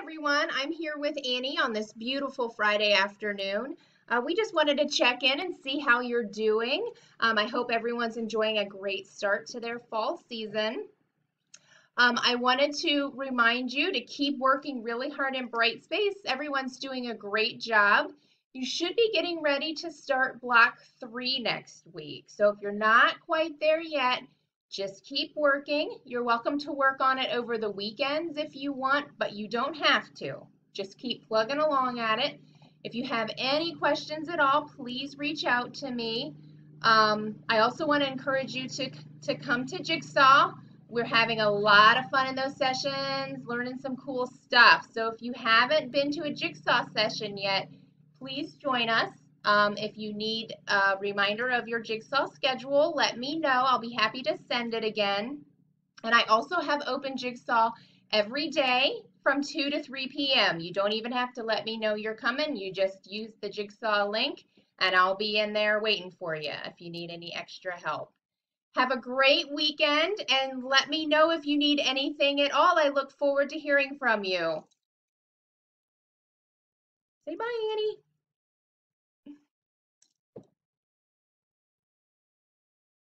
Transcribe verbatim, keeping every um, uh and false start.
everyone. I'm here with Annie on this beautiful Friday afternoon. Uh, we just wanted to check in and see how you're doing. Um, I hope everyone's enjoying a great start to their fall season. Um, I wanted to remind you to keep working really hard in Brightspace. Everyone's doing a great job. You should be getting ready to start block three next week. So if you're not quite there yet, just keep working. You're welcome to work on it over the weekends if you want, but you don't have to. Just keep plugging along at it. If you have any questions at all, please reach out to me. Um, I also want to encourage you to, to come to Jigsaw. We're having a lot of fun in those sessions, learning some cool stuff. So if you haven't been to a Jigsaw session yet, please join us. Um, if you need a reminder of your Jigsaw schedule, let me know. I'll be happy to send it again. And I also have open Jigsaw every day from two to three p m You don't even have to let me know you're coming. You just use the Jigsaw link and I'll be in there waiting for you if you need any extra help. Have a great weekend and let me know if you need anything at all. I look forward to hearing from you. Say bye, Annie.